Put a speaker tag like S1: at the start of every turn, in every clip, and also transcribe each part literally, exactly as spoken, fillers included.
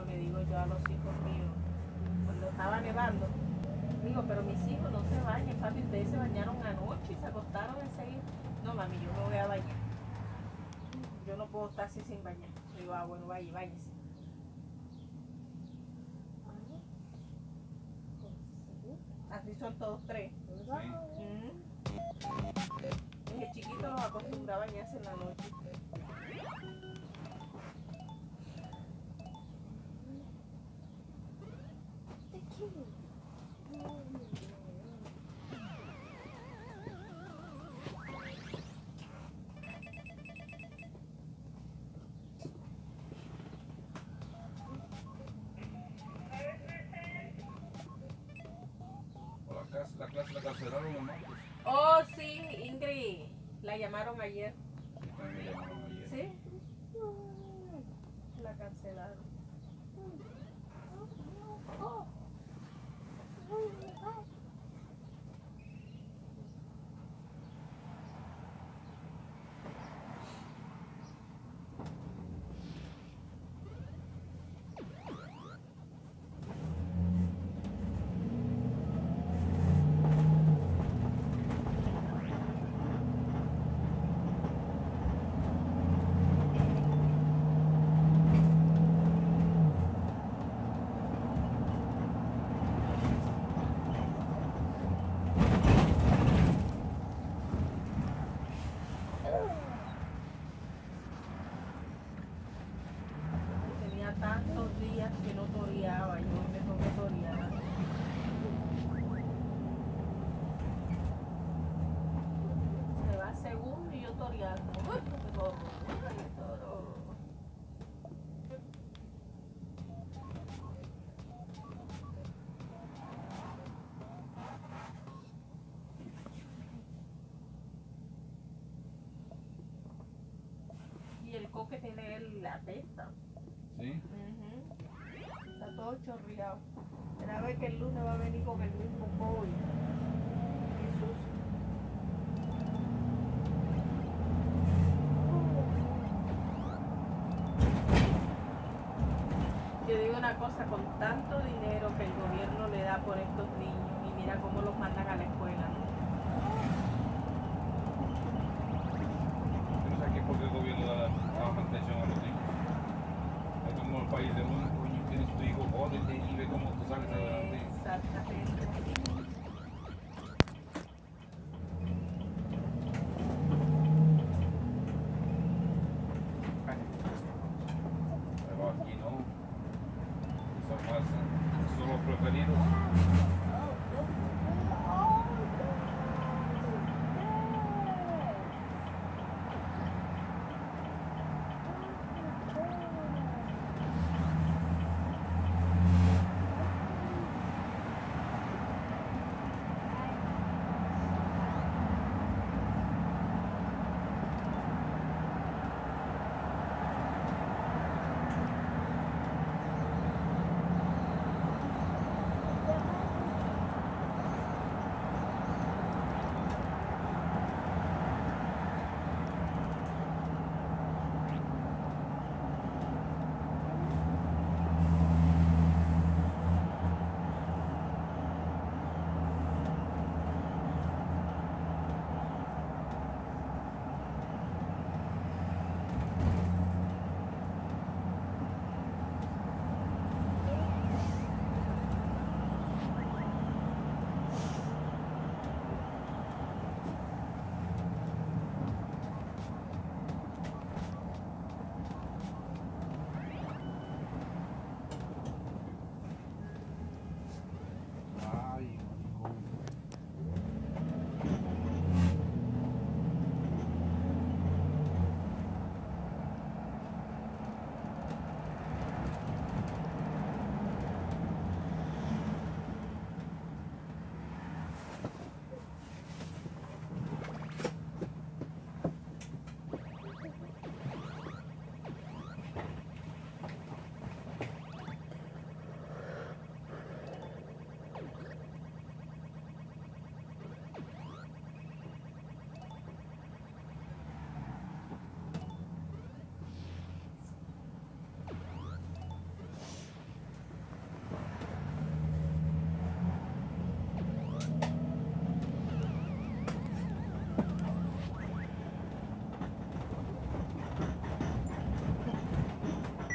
S1: le digo yo a los hijos míos, cuando estaba nevando, digo, pero mis hijos no se bañen, papi, ustedes se bañaron anoche y se acostaron enseguida. No, mami, yo me voy a bañar. Yo no puedo estar así sin bañar. Digo, ah, bueno, vaya, váyase. Así son todos tres.
S2: Sí.
S1: Mm. El chiquito los acostumbra a bañarse en la noche.
S2: La clase la cancelaron, mamá.
S1: Oh, sí, Ingrid. La llamaron ayer.
S2: Me llamaron ayer.
S1: ¿Sí? La cancelaron. Tantos días que no toreaba, yo me tengo que torear. Se va segundo y yo toreando. Uy, qué gorro, uy, qué toro. Y el coque tiene él la testa.
S2: ¿Sí?
S1: Uh-huh. Está todo chorreado. Era ver que el lunes va a venir con el mismo pollo. Y sucio. Yo digo una cosa, con tanto dinero que el gobierno le da por estos niños, y mira cómo los mandan a la escuela, ¿no?
S2: Yo no sé aquí por qué el gobierno da la más atención a los niños. Es como el país de uno, coño, tienes tu hijo, jódete y ve cómo tú sales adelante.
S1: Exactamente.
S2: Pero aquí no. Son más, son los preferidos.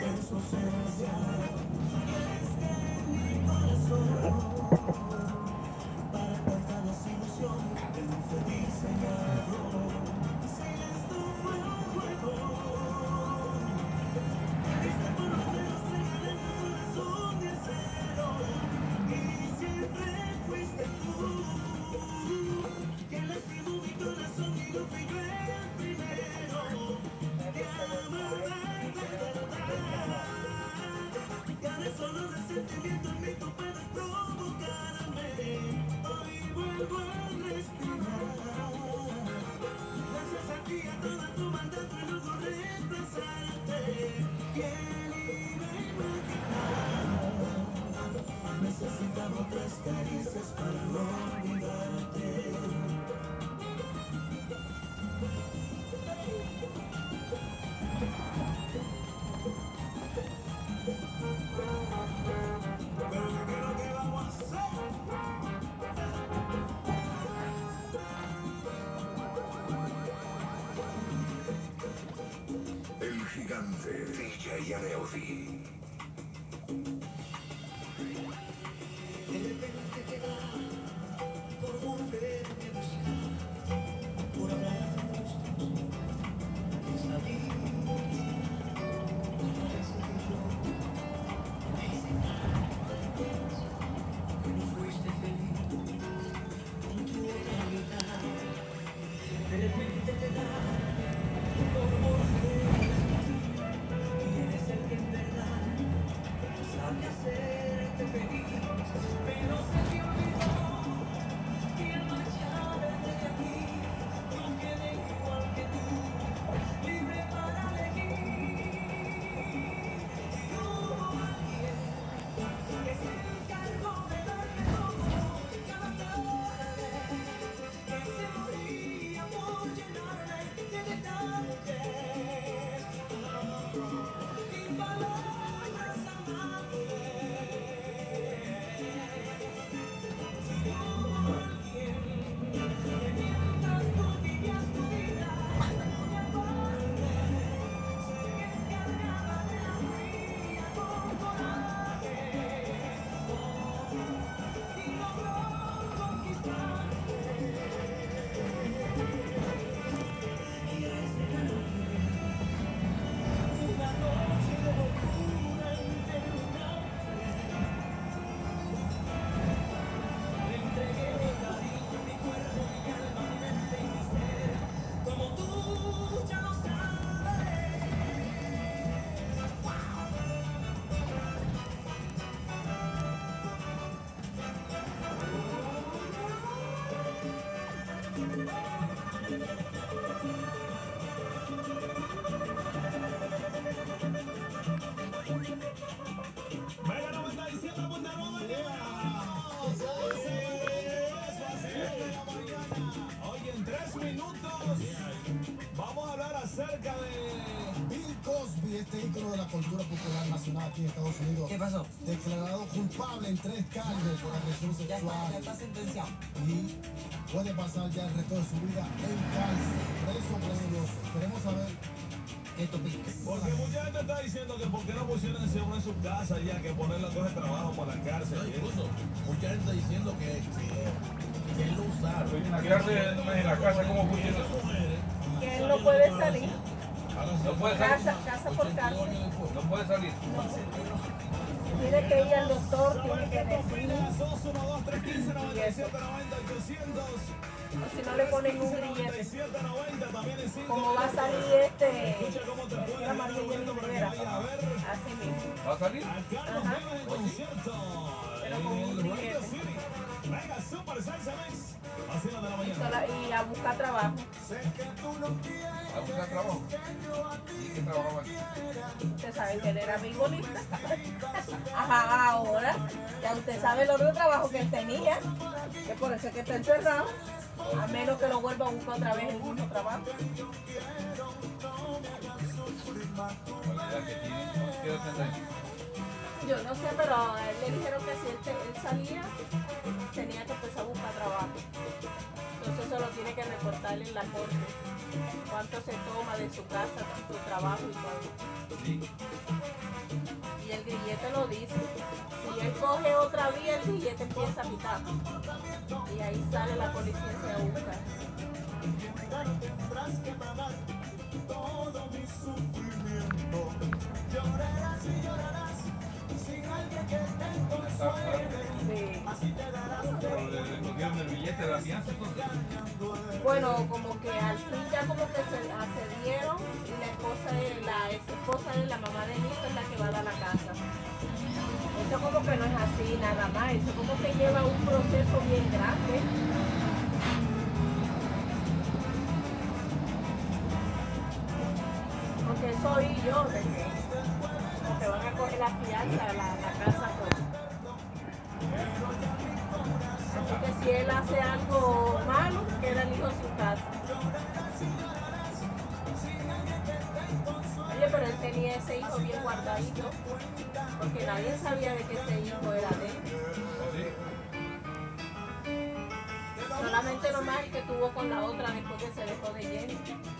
S3: El gigante D J Aneudi.
S4: De repente te da por volverme a buscar, por hablar de nuestros es la vida. Parece que yo me hice que no fuiste feliz con tu otra mitad. De repente te da por volverme y eres el que en verdad sabe hacerte feliz. Pero se te olvidó que al marcharte de aquí yo quedé igual que tú, libre para elegir. Y hubo alguien que se encargó de darme todo cada tarde, que se moría por llenarme de detalles y palabras amables. Mega noventa y siete punto nueve. Oye, en tres minutos vamos a hablar acerca de
S5: Bill Cosby, este ícono de la cultura popular nacional aquí en Estados Unidos.
S6: ¿Qué pasó?
S5: Declarado culpable en tres cargos por agresión
S6: Ya está, ya
S5: sexual
S6: está sentenciado.
S5: y puede pasar ya el resto de su vida en cárcel. Preso peligroso. Queremos saber
S6: ¿Qué tú piensas?
S4: porque mucha gente está diciendo que por qué no pusieron seguro en su casa ya que ponerle a coger trabajo por la cárcel.
S7: No, incluso mucha gente está diciendo que, que, que él lo usaron.
S2: En la cárcel, en la casa, ¿cómo funciona eso?
S1: Que él no puede salir.
S2: No puede salir.
S1: Casa, casa por casa.
S2: No puede salir.
S1: Tiene que ir al doctor, tiene que decir.
S4: dos uno dos tres uno cinco nueve siete noventa ochocientos
S1: O si no le ponen un grillete.
S4: siete noventa también en cinco.
S1: Como va a salir este,
S4: Escucha cómo te puede
S1: la María Jenny Rivera.
S4: a ver.
S1: Así mismo.
S2: ¿Va a salir?
S4: A Carlos
S1: Ajá.
S4: Vives en concierto.
S1: Pero con un
S4: En
S1: grillete.
S4: Radio City. Mega Super Salsa Mix. A las de la
S1: Y,
S4: mañana.
S1: sola- y a buscar trabajo.
S2: ¿A buscar trabajo? ¿Y qué trabajaba aquí?
S1: Usted sabe que él era beisbolista. Ajá, ahora. Ya usted sabe el otro trabajo que él tenía. Que por eso es que está encerrado. A menos que lo vuelva a buscar otra vez el mismo trabajo.
S2: Con la edad que tiene, ¿qué edad tendrá?
S1: Yo no sé, pero a él le dijeron que si él, te- él salía, tenía que empezar a buscar trabajo. Entonces eso lo tiene que reportar en la corte. Cuánto se toma de su casa, su trabajo y todo.
S2: Sí.
S1: te lo dice. Si él coge otra vía, el billete empieza a pitar. Y ahí sale la policía y se a buscar. Sí.
S2: Pero le recogieron el billete de la fianza entonces.
S1: Bueno, como que al fin ya como que se accedieron y la esposa de la ex esposa de la mamá de Nico es la que va a dar la casa. Eso como que no es así nada más, eso como que lleva un proceso bien grande. Porque eso oí yo de que, como que van a coger la fianza, la, la casa todo. Así que si él hace algo malo, queda el hijo sin casa. Oye, pero él tenía ese hijo bien guardadito, porque nadie sabía de que ese hijo era de él. Solamente nomás el que tuvo con la otra después que se dejó de Jenny.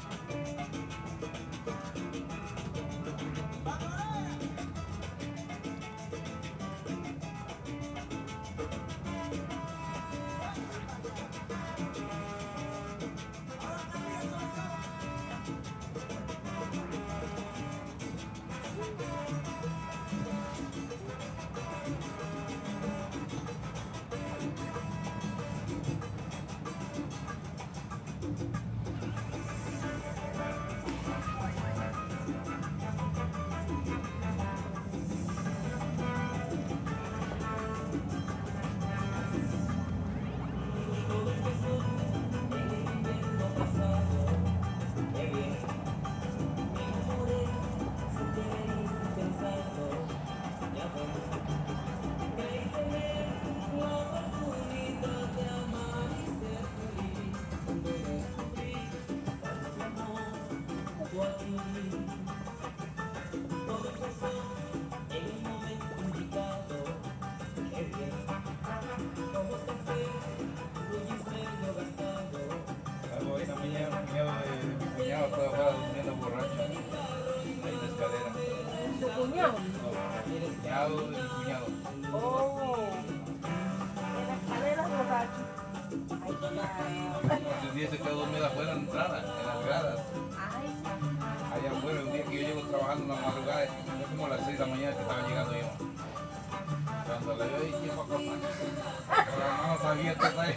S2: Algo ahí también ya mi cuñado de mi cuñado estaba afuera durmiendo borracho. Ahí en la escalera.
S1: ¿Su cuñado?
S2: No, el cuñado de mi cuñado.
S1: Oh, en la escalera borracho. Ay, ya.
S2: Ese día se quedó dormido afuera en la entrada, en las gradas.
S1: Ay,
S2: Allá afuera, un día que yo llego trabajando en la madrugada, fue como a las seis de la mañana que estaba llegando yo. Cuando le veo ahí, ¿quién va a acostar? Pero no sabía que estaba ahí.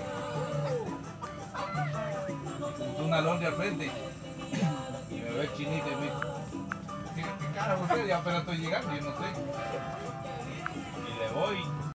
S2: Puso una lonja al frente y me ve el chinito y me dice, ¿qué, qué cara usted? Ya apenas estoy llegando, yo no sé. Y le voy.